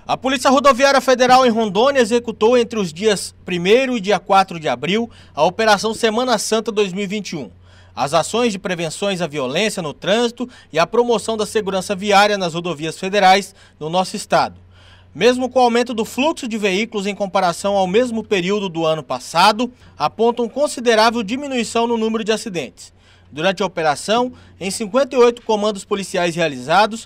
A Polícia Rodoviária Federal em Rondônia executou entre os dias 1º e dia 4 de abril a Operação Semana Santa 2021. As ações de prevenções à violência no trânsito e a promoção da segurança viária nas rodovias federais no nosso estado. Mesmo com o aumento do fluxo de veículos em comparação ao mesmo período do ano passado, apontam considerável diminuição no número de acidentes. Durante a operação, em 58 comandos policiais realizados,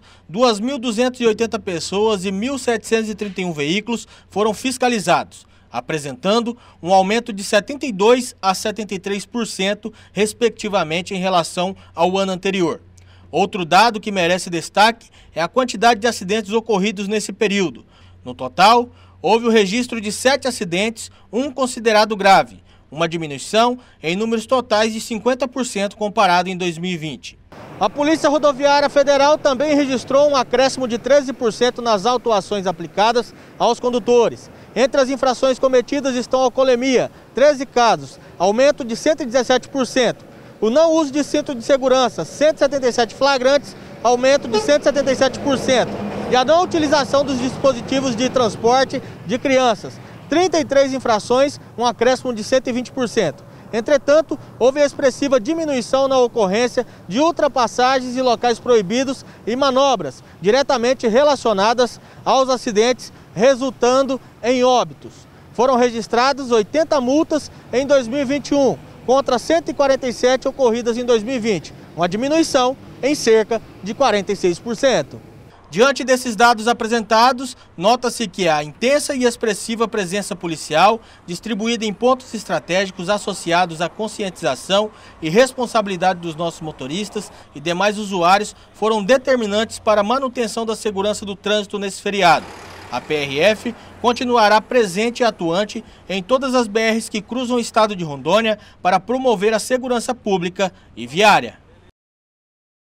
2.280 pessoas e 1.731 veículos foram fiscalizados, apresentando um aumento de 72% a 73%, respectivamente, em relação ao ano anterior. Outro dado que merece destaque é a quantidade de acidentes ocorridos nesse período. No total, houve o registro de 7 acidentes, um considerado grave, uma diminuição em números totais de 50% comparado em 2020. A Polícia Rodoviária Federal também registrou um acréscimo de 13% nas autuações aplicadas aos condutores. Entre as infrações cometidas estão a alcoolemia, 13 casos, aumento de 117%. O não uso de cinto de segurança, 177 flagrantes, aumento de 177%. E a não utilização dos dispositivos de transporte de crianças, 33 infrações, um acréscimo de 120%. Entretanto, houve expressiva diminuição na ocorrência de ultrapassagens em locais proibidos e manobras diretamente relacionadas aos acidentes, resultando em óbitos. Foram registradas 80 multas em 2021, contra 147 ocorridas em 2020, uma diminuição em cerca de 46%. Diante desses dados apresentados, nota-se que a intensa e expressiva presença policial, distribuída em pontos estratégicos associados à conscientização e responsabilidade dos nossos motoristas e demais usuários, foram determinantes para a manutenção da segurança do trânsito nesse feriado. A PRF continuará presente e atuante em todas as BRs que cruzam o estado de Rondônia para promover a segurança pública e viária.